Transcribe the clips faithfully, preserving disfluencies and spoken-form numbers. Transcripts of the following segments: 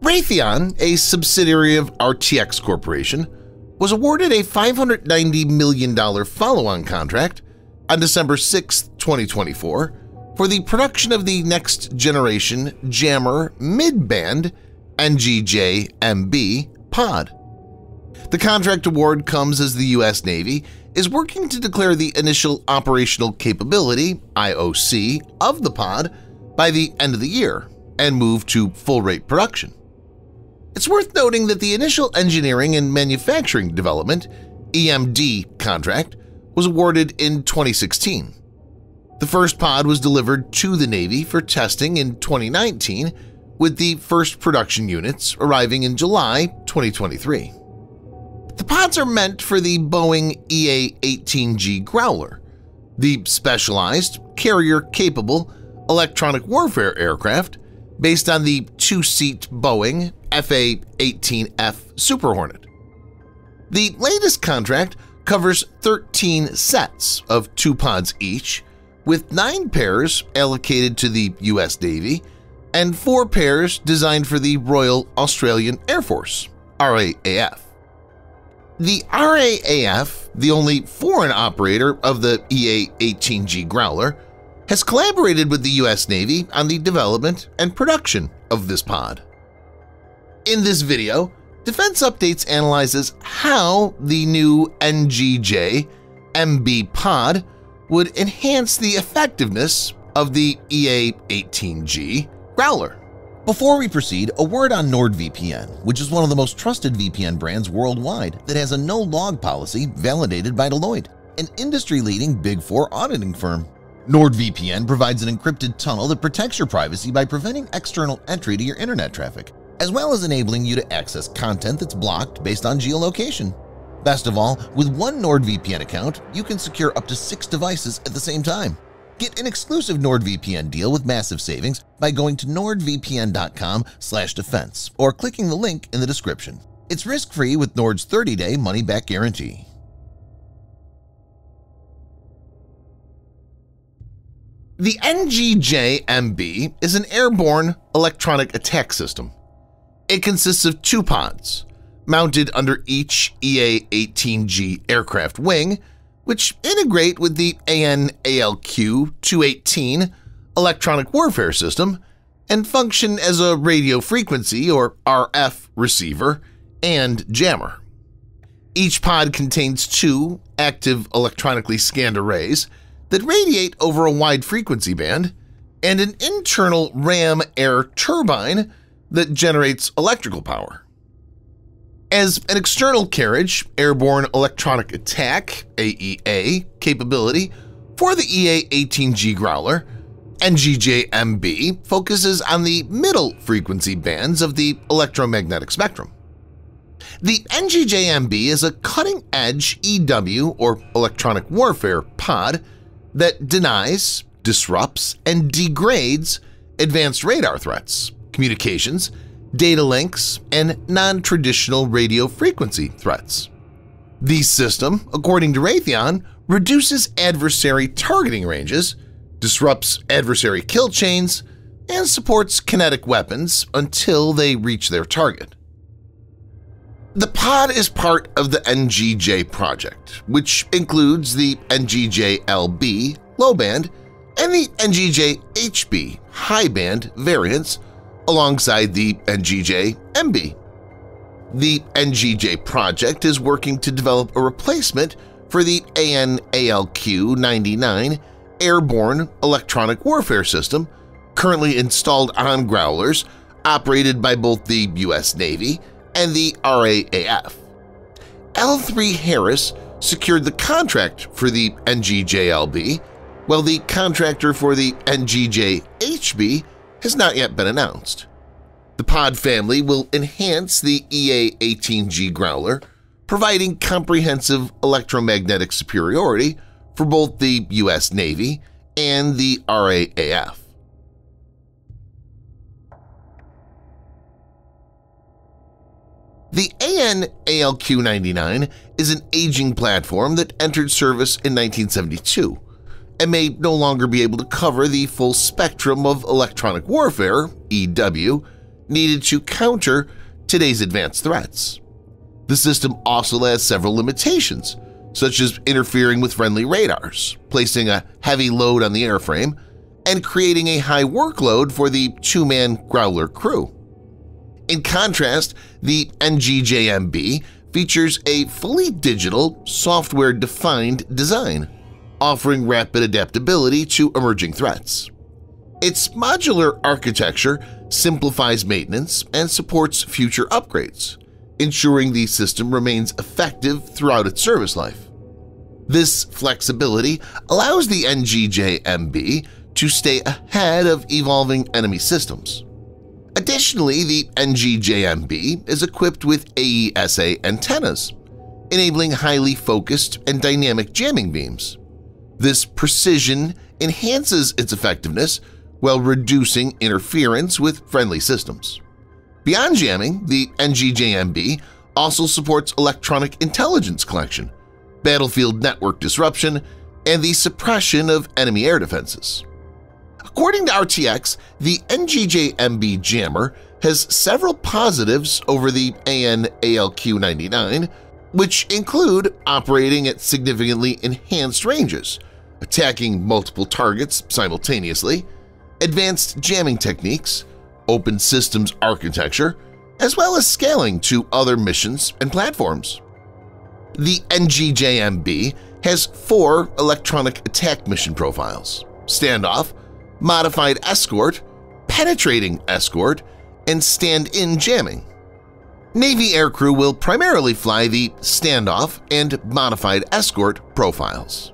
Raytheon, a subsidiary of R T X Corporation, was awarded a five hundred ninety million dollars follow-on contract on December sixth, twenty twenty-four for the production of the next-generation jammer mid-band N G J M B Pod. The contract award comes as the U S Navy is working to declare the initial operational capability I O C of the pod by the end of the year and move to full-rate production. It's worth noting that the initial engineering and manufacturing development E M D contract was awarded in twenty sixteen. The first pod was delivered to the Navy for testing in twenty nineteen, with the first production units arriving in July twenty twenty-three. The pods are meant for the Boeing E A eighteen G Growler, the specialized, carrier-capable electronic warfare aircraft based on the two-seat Boeing F A eighteen F Super Hornet. The latest contract covers thirteen sets of two pods each, with nine pairs allocated to the U S Navy and four pairs designed for the Royal Australian Air Force, R A A F. The R A A F, the only foreign operator of the E A eighteen G Growler, has collaborated with the U S Navy on the development and production of this pod. In this video, Defense Updates analyzes how the new N G J M B Pod would enhance the effectiveness of the E A eighteen G Growler. Before we proceed, a word on NordVPN, which is one of the most trusted V P N brands worldwide that has a no-log policy validated by Deloitte, an industry-leading Big Four auditing firm. NordVPN provides an encrypted tunnel that protects your privacy by preventing external entry to your internet traffic, as well as enabling you to access content that's blocked based on geolocation. Best of all, with one NordVPN account, you can secure up to six devices at the same time. Get an exclusive NordVPN deal with massive savings by going to nordvpn dot com slash defense or clicking the link in the description. It's risk-free with Nord's thirty day money-back guarantee. The N G J M B is an airborne electronic attack system. It consists of two pods, mounted under each E A eighteen G aircraft wing, which integrate with the A N A L Q two eighteen electronic warfare system and function as a radio frequency or R F receiver and jammer. Each pod contains two active electronically scanned arrays that radiate over a wide frequency band and an internal ram air turbine that generates electrical power. As an external carriage, Airborne Electronic Attack (A E A) capability for the E A eighteen G Growler, N G J M B focuses on the middle frequency bands of the electromagnetic spectrum. The N G J M B is a cutting-edge E W or electronic warfare pod that denies, disrupts, and degrades advanced radar threats, communications, data links, and non-traditional radio frequency threats. The system, according to Raytheon, reduces adversary targeting ranges, disrupts adversary kill chains, and supports kinetic weapons until they reach their target. The pod is part of the N G J project, which includes the N G J L B low-band and the N G J H B high-band variants alongside the N G J M B. The N G J project is working to develop a replacement for the A N A L Q ninety-nine airborne electronic warfare system currently installed on Growlers operated by both the U S Navy and the R A A F. L three Harris secured the contract for the N G J L B, while the contractor for the N G J H B has not yet been announced. The pod family will enhance the E A eighteen G Growler, providing comprehensive electromagnetic superiority for both the U S Navy and the R A A F. The A N A L Q ninety-nine is an aging platform that entered service in nineteen seventy-two and may no longer be able to cover the full spectrum of electronic warfare, E W, needed to counter today's advanced threats. The system also has several limitations, such as interfering with friendly radars, placing a heavy load on the airframe, and creating a high workload for the two-man Growler crew. In contrast, the N G J M B features a fully digital, software-defined design, offering rapid adaptability to emerging threats. Its modular architecture simplifies maintenance and supports future upgrades, ensuring the system remains effective throughout its service life. This flexibility allows the N G J M B to stay ahead of evolving enemy systems. Additionally, the N G J M B is equipped with A E S A antennas, enabling highly focused and dynamic jamming beams. This precision enhances its effectiveness while reducing interference with friendly systems. Beyond jamming, the N G J M B also supports electronic intelligence collection, battlefield network disruption, and the suppression of enemy air defenses. According to R T X, the N G J M B jammer has several positives over the A N A L Q ninety-nine, which include operating at significantly enhanced ranges, attacking multiple targets simultaneously, advanced jamming techniques, open systems architecture, as well as scaling to other missions and platforms. The N G J M B has four electronic attack mission profiles: standoff, modified escort, penetrating escort, and stand-in jamming. Navy aircrew will primarily fly the standoff and modified escort profiles.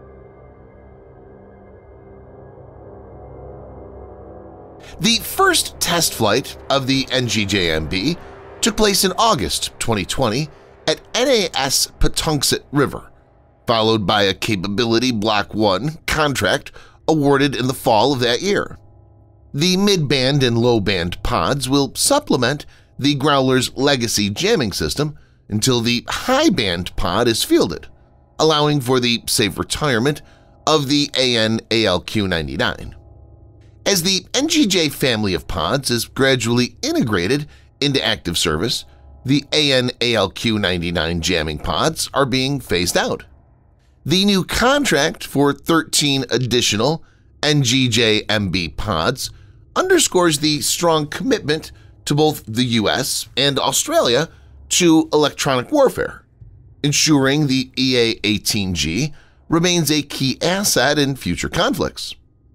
The first test flight of the N G J M B took place in August twenty twenty at N A S Patuxent River, followed by a Capability Block one contract awarded in the fall of that year. The mid-band and low-band pods will supplement the Growler's legacy jamming system until the high-band pod is fielded, allowing for the safe retirement of the A N A L Q ninety-nine. As the N G J family of pods is gradually integrated into active service, the A N A L Q ninety-nine jamming pods are being phased out. The new contract for thirteen additional N G J M B pods underscores the strong commitment to both the U S and Australia to electronic warfare, ensuring the E A eighteen G remains a key asset in future conflicts.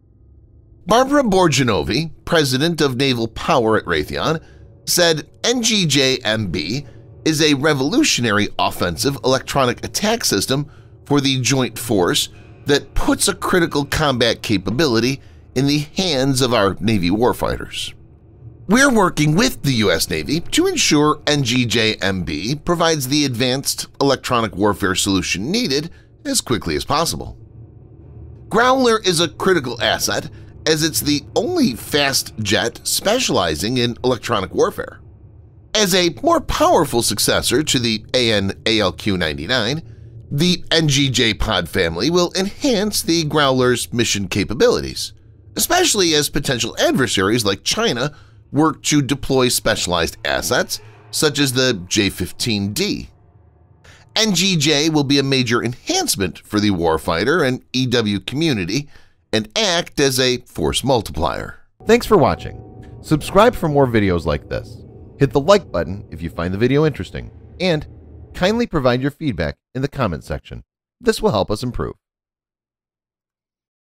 Barbara Borginovi, president of Naval Power at Raytheon, said N G J M B is a revolutionary offensive electronic attack system for the joint force that puts a critical combat capability in the hands of our Navy warfighters. We're working with the U S Navy to ensure N G J M B provides the advanced electronic warfare solution needed as quickly as possible. Growler is a critical asset as it's the only fast jet specializing in electronic warfare. As a more powerful successor to the A N A L Q ninety-nine, the N G J pod family will enhance the Growler's mission capabilities, especially as potential adversaries like China work to deploy specialized assets such as the J fifteen D. N G J will be a major enhancement for the warfighter and E W community and act as a force multiplier. Thanks for watching. Subscribe for more videos like this. Hit the like button if you find the video interesting, and kindly provide your feedback in the comment section. This will help us improve.